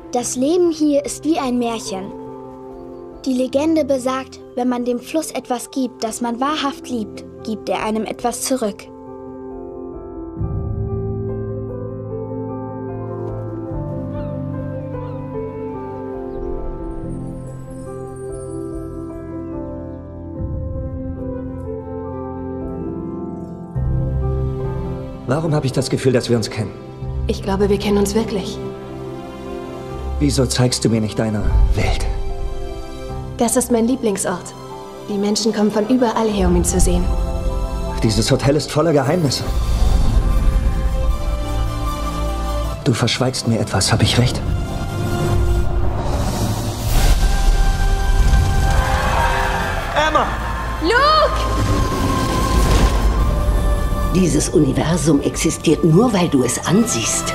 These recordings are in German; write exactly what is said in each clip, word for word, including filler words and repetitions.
Das Leben hier ist wie ein Märchen. Die Legende besagt, wenn man dem Fluss etwas gibt, das man wahrhaft liebt, gibt er einem etwas zurück. Warum habe ich das Gefühl, dass wir uns kennen? Ich glaube, wir kennen uns wirklich. Wieso zeigst du mir nicht deine Welt? Das ist mein Lieblingsort. Die Menschen kommen von überall her, um ihn zu sehen. Dieses Hotel ist voller Geheimnisse. Du verschweigst mir etwas, habe ich recht? Emma! Luke! Dieses Universum existiert nur, weil du es ansiehst.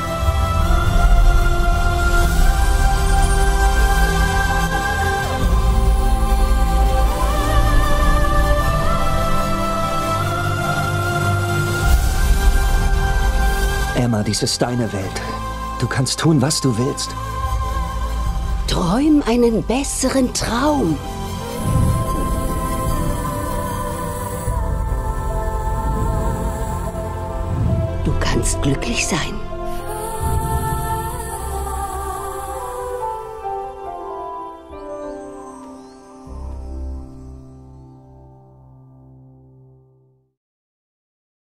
Emma, dies ist deine Welt. Du kannst tun, was du willst. Träum einen besseren Traum. Du kannst glücklich sein.